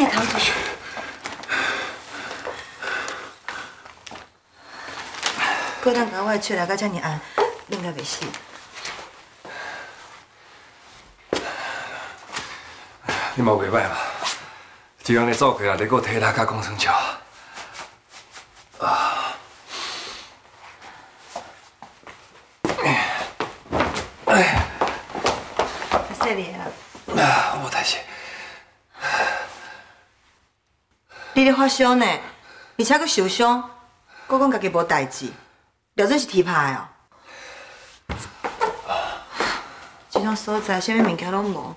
也扛出去。过当甲我出来，甲遮尔暗，应该袂死。 你嘛袂歹嘛，一人咧走过来，你搁体力甲讲算笑。啊！哎， 谢你啊！ 啊，无代志。 你咧发烧呢，而且佫受伤，佫讲家己无代志，了准是踢拍的哦。这种所在，啥物物件拢无。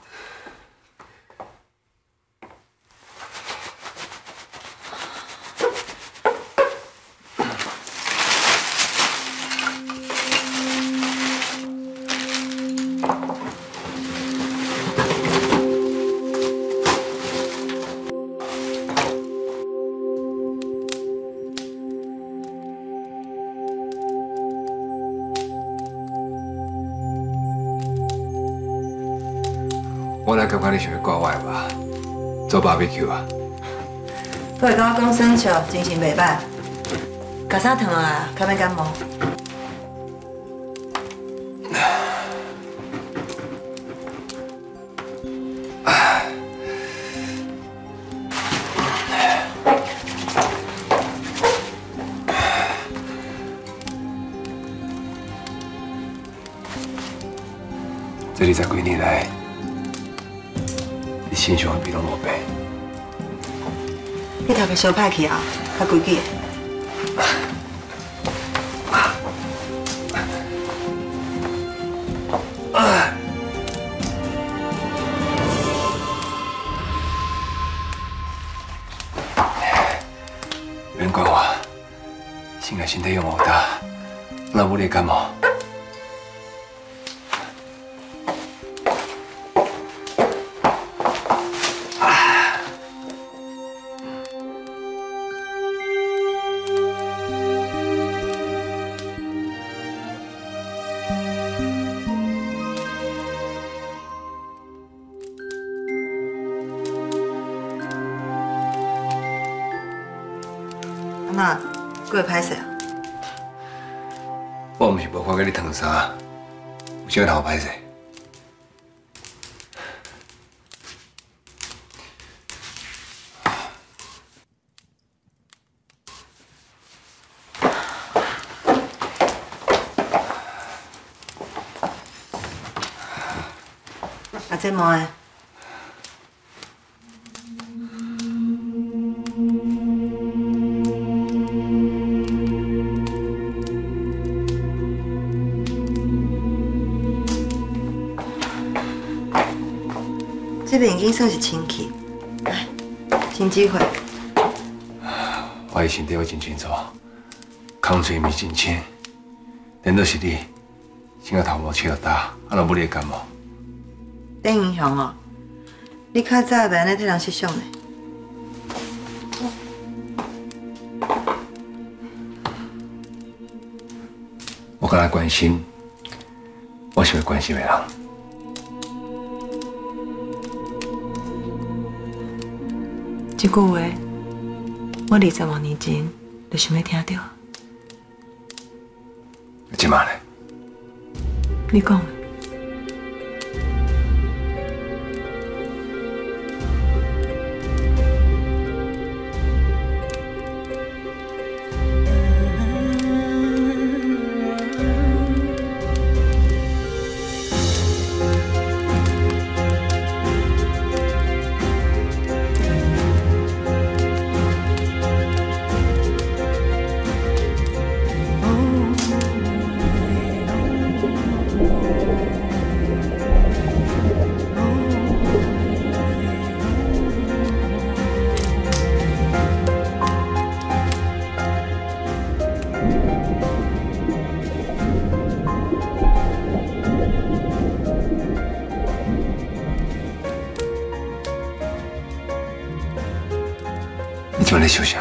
我来感觉你想要挂我的吧，做 BBQ 啊。 我会甲我讲生笑，精神袂歹，脚衫烫啊，较免感冒。 这20几年来，你身上的味拢无变。 你头壳烧歹去啊，较规矩。 免怪我，现在身体用好大，那不你感冒。 阿妈，佫会歹势啊？ 我毋是无看过你烫衫，有啥头歹势？ 阿姐问的。 这边已经算是清气，来，新机会。 我的身体我真清楚，空嘴咪真轻，连到是你，先个头毛切到大，啊，若不你感冒。 顶影响哦，你较早袂安尼替人设想的。 我敢来关心，我是会关心的人。 这句话，我20多年前就想要听到。 即马呢？ 你讲的。 你怎么在想啥？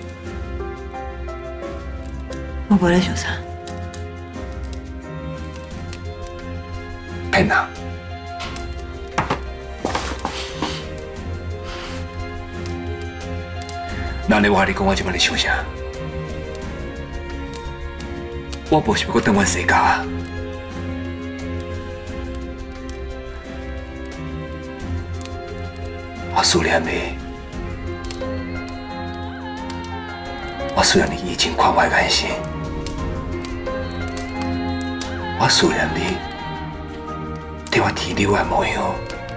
我无咧想啥。 骗人！ 那你话你讲我即摆咧想啥？我无想要搁转阮世家。我思念你，我思念你以前宽怀眼神，我思念你对我提溜的模样。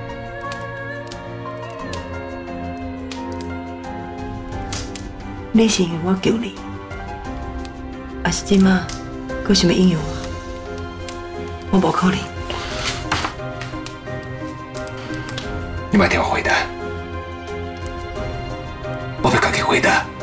你是因为我救你，还是即马搁想要引诱我？我无可能。 你莫替我回答，我要家己回答。